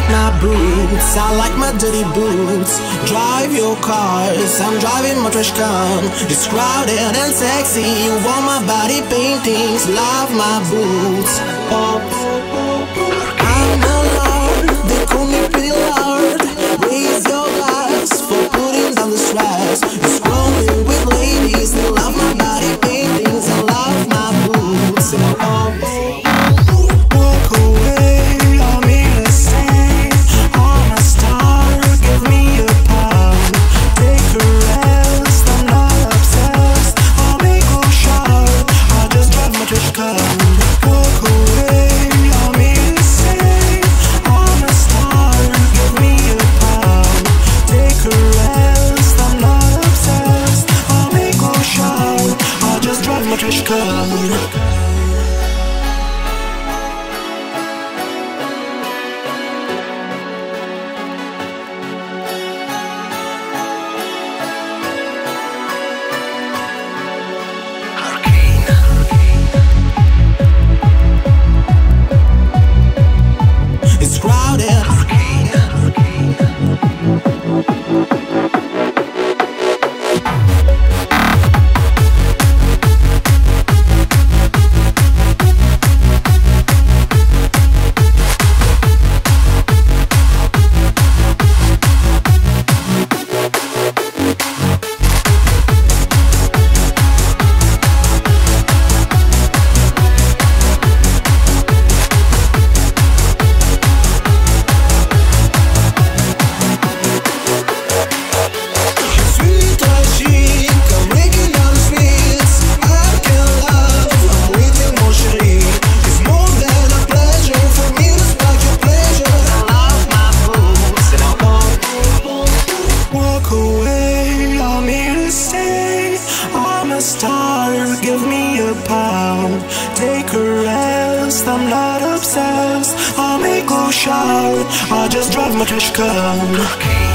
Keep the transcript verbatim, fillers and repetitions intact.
my boots, I like my dirty boots. Drive your cars, I'm driving my trash can. It's crowded and sexy, you want my body paintings. Love my boots. Oh, I'm a lord, they call me pretty lord. Raise your glass for putting down the stress. It's rolling with ladies, they love my body paintings. I love my boots. Oh, walk away, I'm here to stay. I'm a star, give me a pound. Take a rest, I'm not obsessed. I'll make a shot, I'll just drive my trash can. Walk away, I'm here to stay. I'm a star, give me a pound. Take a rest, I'm not obsessed. I'll make a shot, I'll just drive my trash can. It's crowded. I'm not obsessed, I'll make a shot, I'll just drive my trash can.